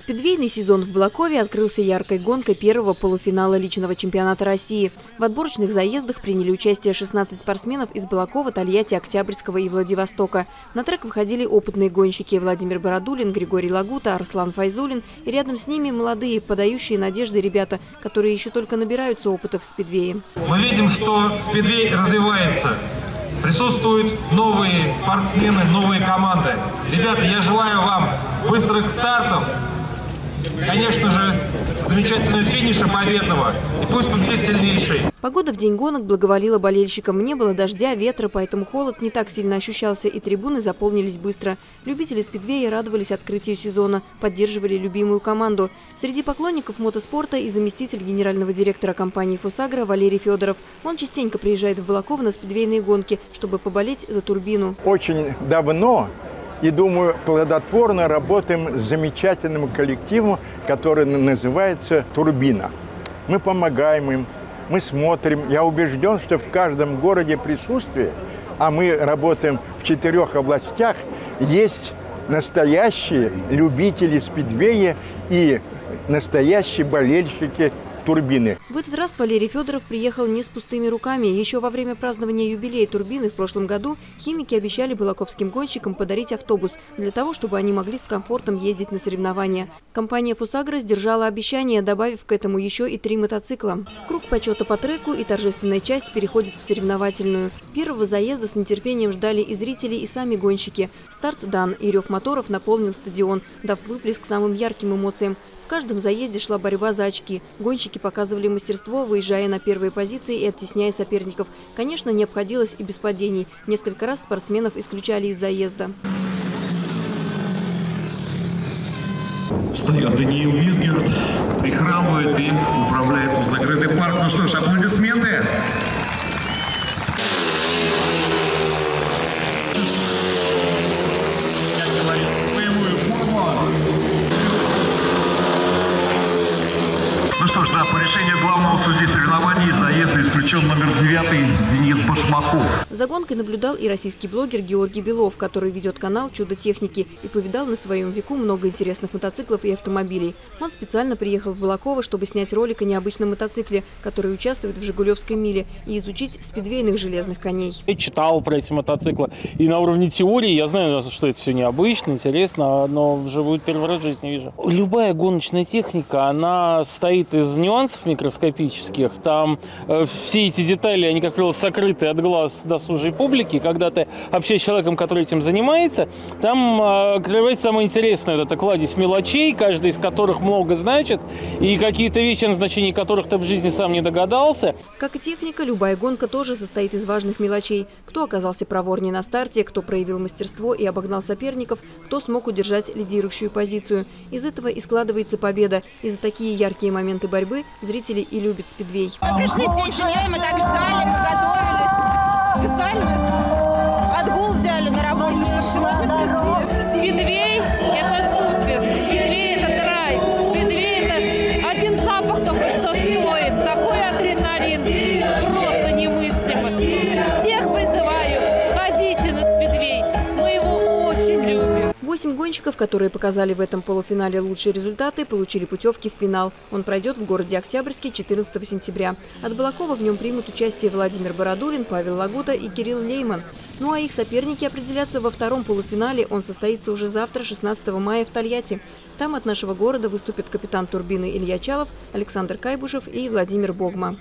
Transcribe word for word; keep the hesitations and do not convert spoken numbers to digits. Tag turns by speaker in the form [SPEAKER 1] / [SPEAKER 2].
[SPEAKER 1] Спидвейный сезон в Балакове открылся яркой гонкой первого полуфинала личного чемпионата России. В отборочных заездах приняли участие шестнадцать спортсменов из Балакова, Тольятти, Октябрьского и Владивостока. На трек выходили опытные гонщики Владимир Бородулин, Григорий Лагута, Арслан Файзулин и рядом с ними молодые, подающие надежды ребята, которые еще только набираются опыта в спидвее.
[SPEAKER 2] Мы видим, что спидвей развивается. Присутствуют новые спортсмены, новые команды. Ребята, я желаю вам быстрых стартов, конечно же, замечательного финиша победного, и пусть победит сильнейший.
[SPEAKER 1] Погода в день гонок благоволила болельщикам. Не было дождя, ветра, поэтому холод не так сильно ощущался, и трибуны заполнились быстро. Любители спидвея радовались открытию сезона, поддерживали любимую команду. Среди поклонников мотоспорта и заместитель генерального директора компании «Фосагро» Валерий Федоров. Он частенько приезжает в Балаково на спидвейные гонки, чтобы поболеть за турбину.
[SPEAKER 3] Очень давно, и, думаю, плодотворно работаем с замечательным коллективом, который называется «Турбина». Мы помогаем им, мы смотрим. Я убежден, что в каждом городе присутствие, а мы работаем в четырех областях, есть настоящие любители спидвея и настоящие болельщики турбины.
[SPEAKER 1] В этот раз Валерий Федоров приехал не с пустыми руками. Еще во время празднования юбилея турбины в прошлом году химики обещали балаковским гонщикам подарить автобус для того, чтобы они могли с комфортом ездить на соревнования. Компания «Фосагро» сдержала обещание, добавив к этому еще и три мотоцикла. Круг почета по треку и торжественная часть переходит в соревновательную. Первого заезда с нетерпением ждали и зрители, и сами гонщики. Старт дан, и рев моторов наполнил стадион, дав выплеск самым ярким эмоциям. В каждом заезде шла борьба за очки. Гонщики показывали мастерство, выезжая на первые позиции и оттесняя соперников. Конечно, не обходилось и без падений. Несколько раз спортсменов исключали из заезда.
[SPEAKER 4] Встает Даниил Визгерт, прихрамывает и управляется в закрытый парк. Ну что ж, аплодисменты. Как говорится, боевую форму. Ну что ж, да, по решению главного судьи соревнований из заезда исключен номер девятый Денис Башмаков.
[SPEAKER 1] За гонкой наблюдал и российский блогер Георгий Белов, который ведет канал «Чудо техники» и повидал на своем веку много интересных мотоциклов и автомобилей. Он специально приехал в Балаково, чтобы снять ролик о необычном мотоцикле, который участвует в «Жигулевской миле», и изучить спидвейных железных коней.
[SPEAKER 5] Я читал про эти мотоциклы, и на уровне теории я знаю, что это все необычно, интересно, но вживую первый раз в жизни вижу. Любая гоночная техника, она стоит из нюансов микроскопических. Там э, все эти детали, они, как правило, сокрыты от глаз досужей публики. Когда ты общаешься с человеком, который этим занимается, там э, открывается самое интересное. Вот это кладезь мелочей, каждая из которых много значит, и какие-то вещи, о назначении которых ты в жизни сам не догадался.
[SPEAKER 1] Как и техника, любая гонка тоже состоит из важных мелочей. Кто оказался проворнее на старте, кто проявил мастерство и обогнал соперников, кто смог удержать лидирующую позицию. Из этого и складывается победа. И за такие яркие моменты борьбы зрители и любят спидвей.
[SPEAKER 6] Мы пришли всей семьей, мы так ждали, мы готовились. Специально отгул взяли на работу, чтобы сегодня прийти.
[SPEAKER 7] Спидвей – это супер, спидвей – это драйв, спидвей – это один запах только что стоит, такой адреналин, просто немыслимый. Всех призываю, ходите на спидвей, мы его очень любим.
[SPEAKER 1] Восемь гонщиков, которые показали в этом полуфинале лучшие результаты, получили путевки в финал. Он пройдет в городе Октябрьске четырнадцатого сентября. От Балакова в нем примут участие Владимир Бородулин, Павел Лагута и Кирилл Лейман. Ну а их соперники определятся во втором полуфинале. Он состоится уже завтра, шестнадцатого мая, в Тольятти. Там от нашего города выступят капитан турбины Илья Чалов, Александр Кайбушев и Владимир Богма.